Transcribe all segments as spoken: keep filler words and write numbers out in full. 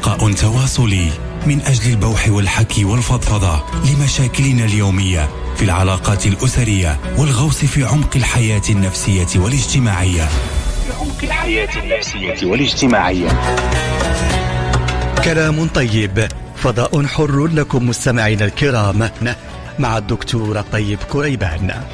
لقاء تواصلي من أجل البوح والحكي والفضفضة لمشاكلنا اليومية في العلاقات الأسرية والغوص في عمق الحياة النفسية والاجتماعية في عمق الحياة النفسية والاجتماعية. كلام طيب، فضاء حر لكم مستمعينا الكرام، مع الدكتور طيب كريبان.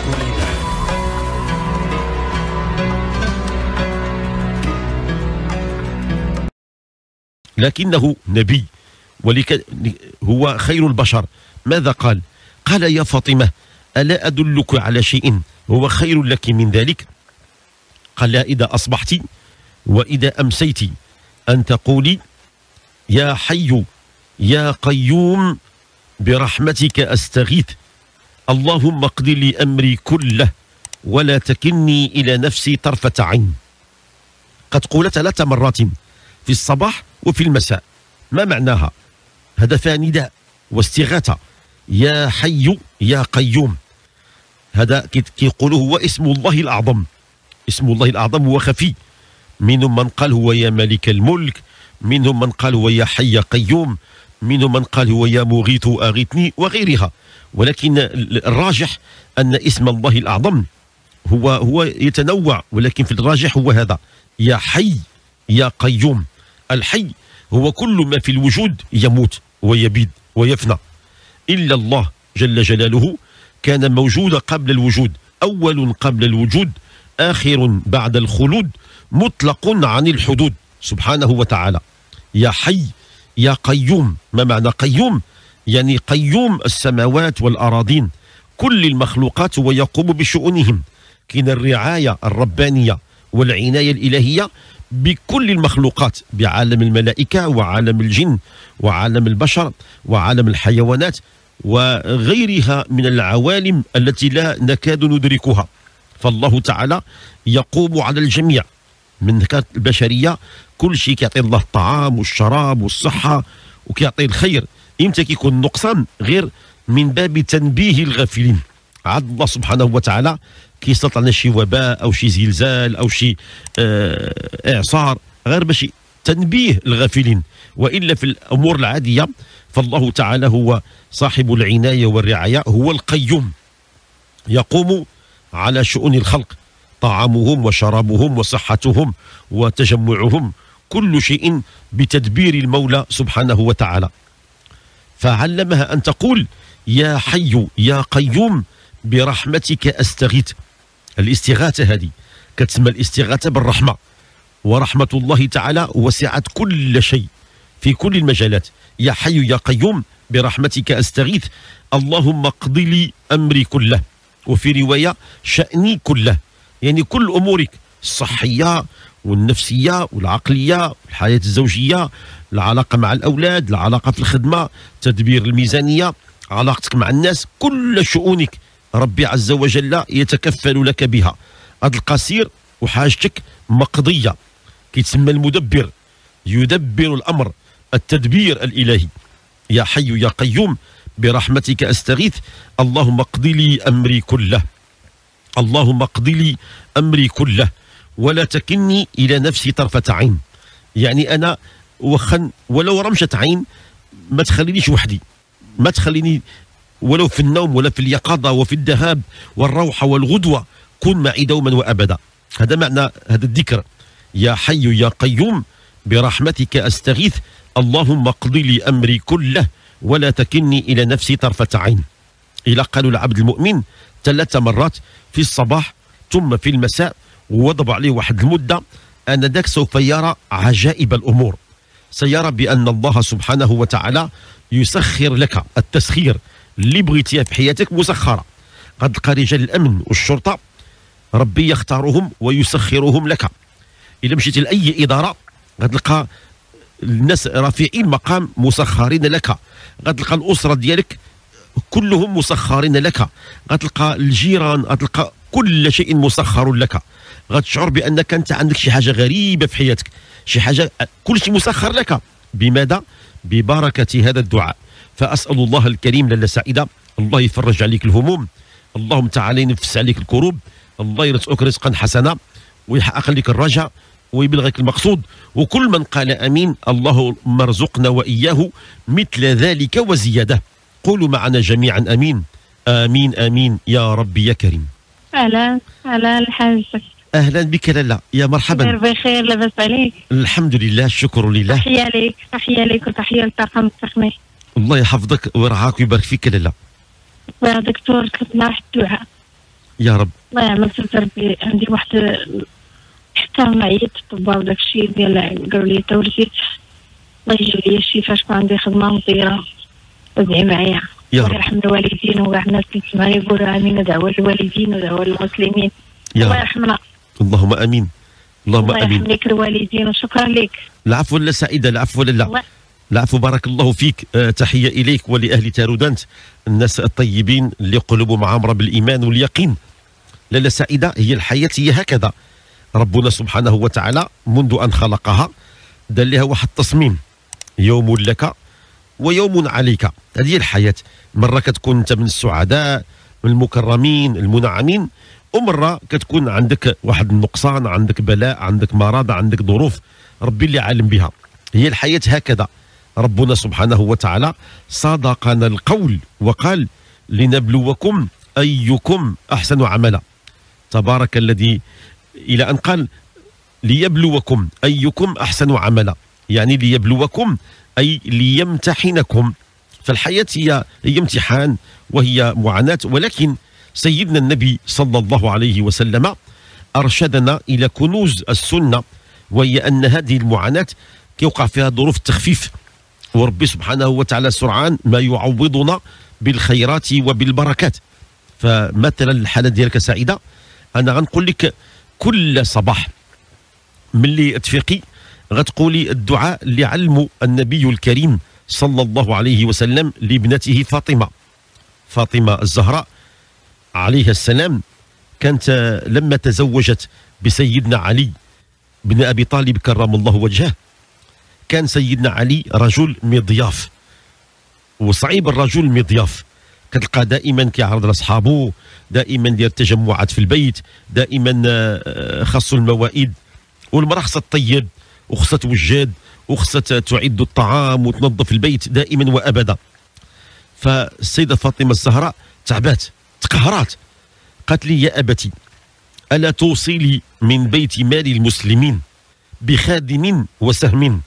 لكنه نبي ولك هو خير البشر. ماذا قال؟ قال: يا فاطمة ألا أدلك على شيء هو خير لك من ذلك؟ قال: إذا أصبحت وإذا أمسيت أن تقولي: يا حي يا قيوم برحمتك أستغيث، اللهم اقض لي أمري كله ولا تكلني إلى نفسي طرفة عين. قد قلت ثلاث مرات في الصباح وفي المساء. ما معناها؟ هذا فيها نداء واستغاثة. يا حي يا قيوم، هذا كيقولوا هو اسم الله الأعظم. اسم الله الأعظم هو خفي، منهم من قال هو يا ملك الملك، منهم من قال هو يا حي يا قيوم، منهم من قال هو يا مغيث أغثني وغيرها. ولكن الراجح أن اسم الله الأعظم هو هو يتنوع، ولكن في الراجح هو هذا: يا حي يا قيوم. الحي هو كل ما في الوجود يموت ويبيد ويفنى، إلا الله جل جلاله كان موجودا قبل الوجود، أول قبل الوجود، آخر بعد الخلود، مطلق عن الحدود سبحانه وتعالى. يا حي يا قيوم. ما معنى قيوم؟ يعني قيوم السماوات والأراضين، كل المخلوقات هو يقوم بشؤونهم. كاين الرعاية الربانية والعناية الإلهية بكل المخلوقات، بعالم الملائكة وعالم الجن وعالم البشر وعالم الحيوانات وغيرها من العوالم التي لا نكاد ندركها. فالله تعالى يقوم على الجميع من كانت البشرية، كل شيء كيعطي الله الطعام والشراب والصحة وكيعطي الخير. إمتى كيكون النقصان؟ غير من باب تنبيه الغافلين. عاد الله سبحانه وتعالى كيسلط على شي وباء أو شي زلزال أو شي آه إعصار، غير باش تنبيه الغافلين. وإلا في الأمور العادية فالله تعالى هو صاحب العناية والرعاية، هو القيوم، يقوم على شؤون الخلق، طعامهم وشرابهم وصحتهم وتجمعهم، كل شيء بتدبير المولى سبحانه وتعالى. فعلمها أن تقول: يا حي يا قيوم برحمتك أستغيث. الاستغاثة هذه كتسمى الاستغاثة بالرحمة، ورحمة الله تعالى وسعت كل شيء في كل المجالات. يا حي يا قيوم برحمتك أستغيث، اللهم اقض لي أمري كله، وفي رواية شأني كله، يعني كل أمورك الصحية والنفسية والعقلية، الحياة الزوجية، العلاقة مع الأولاد، العلاقة في الخدمة، تدبير الميزانية، علاقتك مع الناس، كل شؤونك ربي عز وجل يتكفل لك بها. هذا القصير وحاجتك مقضية، كيتسمى المدبر، يدبر الأمر، التدبير الإلهي. يا حي يا قيوم برحمتك أستغيث، اللهم اقض لي أمري كله، اللهم اقض لي أمري كله ولا تكلني إلى نفسي طرفة عين. يعني أنا وخن ولو رمشة عين ما تخلينيش وحدي، ما تخليني ولو في النوم ولا في اليقظة وفي الذهاب والروحة والغدوة، كن معي دوما وأبدا. هذا معنى هذا الذكر: يا حي يا قيوم برحمتك أستغيث، اللهم اقض لي أمري كله ولا تكلني إلى نفسي طرفة عين. إلى قالوا العبد المؤمن ثلاث مرات في الصباح ثم في المساء، ووضب عليه واحد المدة، آنذاك سوف يرى عجائب الأمور، سيرى بأن الله سبحانه وتعالى يسخر لك التسخير اللي بغيتيها في حياتك مسخرة. قد تلقى رجال الأمن والشرطة ربي يختارهم ويسخرهم لك. إذا مشيت لأي إدارة غتلقى الناس رافعين مقام مسخرين لك، غتلقى الأسرة ديالك كلهم مسخرين لك، غتلقى الجيران، غتلقى كل شيء مسخر لك. غتشعر بأنك أنت عندك شي حاجة غريبة في حياتك، شي حاجة، كل شيء مسخر لك. بماذا؟ ببركة هذا الدعاء. فأسأل الله الكريم لاله سعيدة، الله يفرج عليك الهموم، اللهم تعالى ينفس عليك الكروب، الله يرزقك رزقا حسنا ويحقق لك الرجاء ويبلغك المقصود. وكل من قال امين اللهم ارزقنا واياه مثل ذلك وزياده. قولوا معنا جميعا امين امين امين يا ربي يا كريم. اهلا اهلا الحاج. اهلا بك لالا، يا مرحبا. غير بخير، لاباس عليك؟ الحمد لله، الشكر لله. تحيه ليك، تحيه ليك وتحيه للطاقم التقني. الله يحفظك ويرعاك ويبارك فيك لالا. يا دكتور طلبنا واحد الدعاء. يا رب. الله يعمل في ربي، عندي واحد حتى معيط الطباء وداك الشيء ديال قالوا لي تولدت الله يجيب لي الشفاء، شكون عندي خدمه مطيره وادعي معايا. يا رب. ويرحم الوالدين وكاع الناس اللي كيسمعوني يقولوا امين، دعوه للوالدين ودعوه للمسلمين. الله يرحمنا. اللهم امين. اللهم امين. الله يرحم لك الوالدين وشكرا لك. العفو لا سعيده، العفو لا. العفو، بارك الله فيك. أه تحيه اليك ولاهل تارودانت، الناس الطيبين اللي قلوبهم عامره بالايمان واليقين. لاله سعيده، هي الحياه هي هكذا. ربنا سبحانه وتعالى منذ ان خلقها دار لها واحد التصميم، يوم لك ويوم عليك. هذه الحياه، مره كتكون انت من السعداء من المكرمين المنعمين، ومره كتكون عندك واحد النقصان، عندك بلاء، عندك مرض، عندك ظروف ربي اللي عالم بها. هي الحياه هكذا. ربنا سبحانه وتعالى صادقنا القول وقال لنبلوكم ايكم احسن عملا. تبارك الذي، الى ان قال ليبلوكم ايكم احسن عملا، يعني ليبلوكم اي ليمتحنكم. فالحياه هي هي امتحان وهي معاناه، ولكن سيدنا النبي صلى الله عليه وسلم ارشدنا الى كنوز السنه، وهي ان هذه المعاناه كيوقع فيها ظروف التخفيف، وربي سبحانه وتعالى سرعان ما يعوضنا بالخيرات وبالبركات. فمثلا الحاله ديالك سعيده، انا غنقول لك كل صباح ملي تفيقي غتقولي الدعاء اللي علمه النبي الكريم صلى الله عليه وسلم لابنته فاطمه. فاطمه الزهراء عليها السلام كانت لما تزوجت بسيدنا علي بن ابي طالب كرم الله وجهه، كان سيدنا علي رجل مضياف، وصعيب الرجل المضياف. كتلقى دائما كيعرض لاصحابه، دائما دير تجمعات في البيت، دائما خاصو الموائد، والمراه خصها تطيب وخصها توجد وخصها تعد الطعام وتنظف البيت دائما وابدا. فالسيده فاطمه الزهراء تعبات تقهرات، قالت لي يا ابتي الا توصلي من بيت مال المسلمين بخادم وسهم.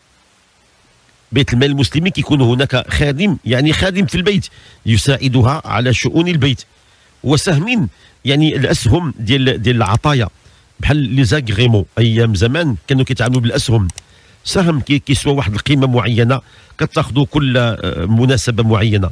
بيت المال المسلمين كيكون هناك خادم، يعني خادم في البيت يساعدها على شؤون البيت، وسهم يعني الاسهم ديال ديال العطايا، بحال لي زاغريمون. ايام زمان كانوا كيتعاملوا بالاسهم، سهم كيسوى واحد القيمه معينه كتاخذوا كل مناسبه معينه.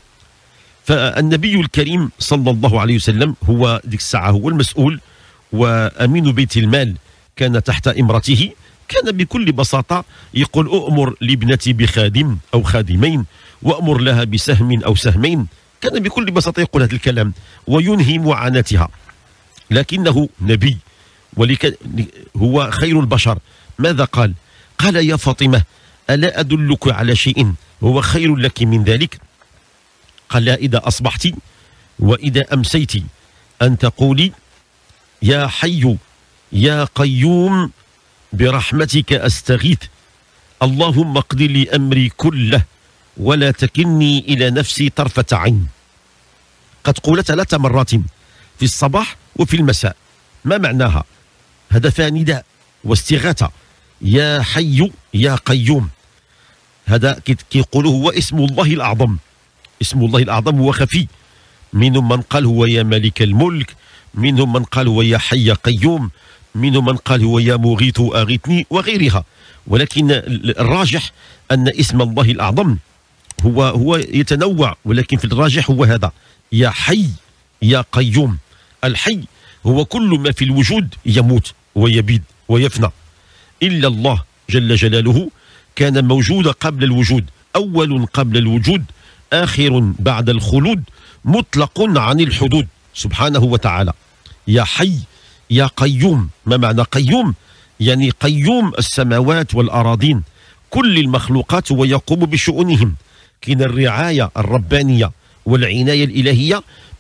فالنبي الكريم صلى الله عليه وسلم هو ديك الساعه هو المسؤول، وامين بيت المال كان تحت امرته. كان بكل بساطه يقول أؤمر لابنتي بخادم او خادمين، وأمر لها بسهم او سهمين. كان بكل بساطه يقول هذا الكلام وينهي معاناتها. لكنه نبي ولك هو خير البشر. ماذا قال؟ قال يا فاطمه الا ادلك على شيء هو خير لك من ذلك؟ قال إذا أصبحت وإذا أمسيت أن تقولي يا حي يا قيوم برحمتك أستغيث، اللهم اقض لي أمري كله ولا تكلني إلى نفسي طرفة عين. قد قول ثلاث مرات في الصباح وفي المساء. ما معناها؟ هذا فيها نداء واستغاثة. يا حي يا قيوم، هذا كيقولوا هو اسم الله الأعظم. اسم الله الأعظم هو خفي، منهم من قال هو يا ملك الملك، منهم من قال هو يا حي قيوم، منهم من قال هو يا مغيث أغثني وغيرها. ولكن الراجح أن اسم الله الأعظم هو هو يتنوع، ولكن في الراجح هو هذا يا حي يا قيوم. الحي هو كل ما في الوجود يموت ويبيد ويفنى، إلا الله جل جلاله كان موجودا قبل الوجود، أول قبل الوجود، آخر بعد الخلود، مطلق عن الحدود سبحانه وتعالى. يا حي يا قيوم. ما معنى قيوم؟ يعني قيوم السماوات والأراضين، كل المخلوقات ويقوم بشؤونهم. كاين الرعاية الربانية والعناية الإلهية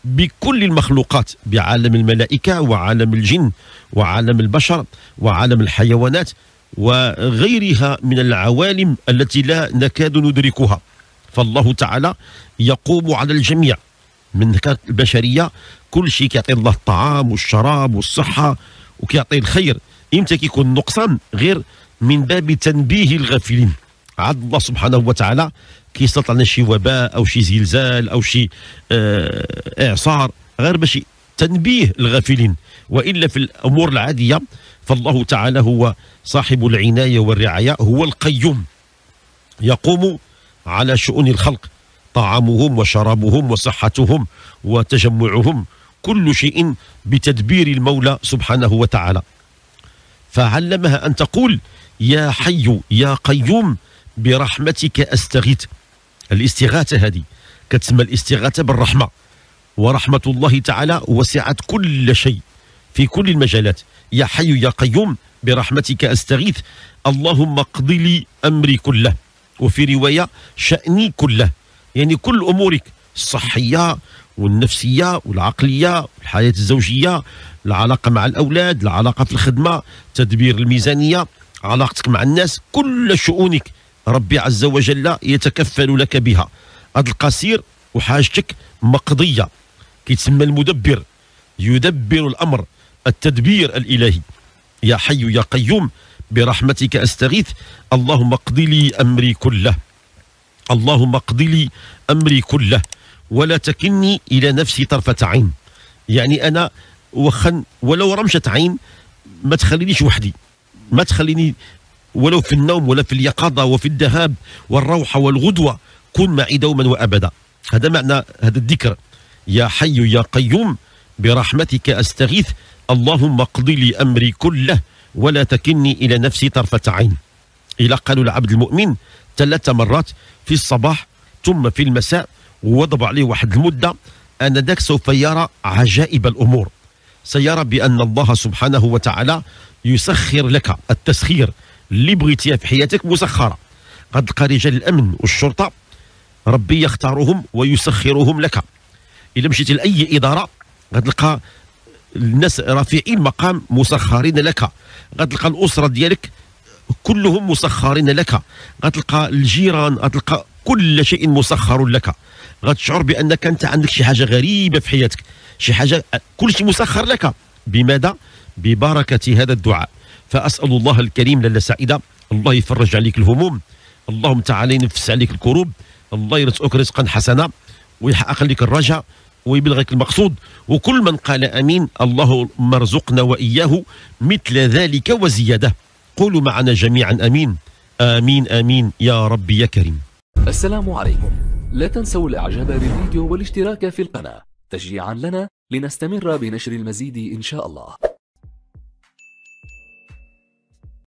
بكل المخلوقات، بعالم الملائكة وعالم الجن وعالم البشر وعالم الحيوانات وغيرها من العوالم التي لا نكاد ندركها. فالله تعالى يقوم على الجميع من البشرية، كل شيء كيعطي الله الطعام والشراب والصحة وكيعطي الخير. امتى كيكون النقصان؟ غير من باب تنبيه الغافلين. عاد الله سبحانه وتعالى كيسلط علينا شي وباء او شي زلزال او شي آه اعصار غير باش تنبيه الغافلين، والا في الامور العاديه فالله تعالى هو صاحب العنايه والرعايه، هو القيوم يقوم على شؤون الخلق، طعامهم وشرابهم وصحتهم وتجمعهم، كل شيء بتدبير المولى سبحانه وتعالى. فعلمها أن تقول يا حي يا قيوم برحمتك أستغيث. الاستغاثة هذه كتسمى الاستغاثة بالرحمة، ورحمة الله تعالى وسعت كل شيء في كل المجالات. يا حي يا قيوم برحمتك أستغيث، اللهم اقض لي أمري كله، وفي رواية شأني كله، يعني كل أمورك الصحية والنفسية والعقلية، الحياة الزوجية، العلاقة مع الأولاد، العلاقة في الخدمة، تدبير الميزانية، علاقتك مع الناس، كل شؤونك ربي عز وجل يتكفل لك بها. هذا القصير وحاجتك مقضية، كيتسمى المدبر، يدبر الأمر، التدبير الإلهي. يا حي يا قيوم برحمتك أستغيث، اللهم اقض لي أمري كله، اللهم اقض لي أمري كله ولا تكلني إلى نفسي طرفة عين. يعني أنا وخن ولو رمشة عين ما تخلينيش وحدي، ما تخليني ولو في النوم ولا في اليقظة وفي الذهاب والروحة والغدوة، كن معي دوما وأبدا. هذا معنى هذا الذكر، يا حي يا قيوم برحمتك أستغيث، اللهم اقض لي أمري كله ولا تكلني إلى نفسي طرفة عين. إلى قالوا العبد المؤمن ثلاث مرات في الصباح ثم في المساء، ووضب عليه واحد المدة، آنذاك سوف يرى عجائب الأمور، سيرى بأن الله سبحانه وتعالى يسخر لك التسخير اللي بغيتيها في حياتك مسخرة. قد تلقى رجال الأمن والشرطة ربي يختارهم ويسخرهم لك. إذا مشيتي لأي إدارة غتلقى الناس رافعين مقام مسخرين لك، غتلقى الأسرة ديالك كلهم مسخرين لك، غتلقى الجيران، غتلقى كل شيء مسخر لك. غتشعر بأنك أنت عندك شي حاجة غريبة في حياتك، شي حاجة كل شيء مسخر لك. بماذا؟ ببركة هذا الدعاء. فأسأل الله الكريم لاله سعيدة، الله يفرج عليك الهموم، اللهم تعالى ينفس عليك الكروب، الله يرزقك رزقا حسنا ويحقق لك الرجاء ويبلغك المقصود. وكل من قال امين اللهم ارزقنا واياه مثل ذلك وزياده. قولوا معنا جميعا امين امين امين يا رب يا كريم. السلام عليكم، لا تنسوا الاعجاب بالفيديو والاشتراك في القناة تشجيعا لنا لنستمر بنشر المزيد ان شاء الله.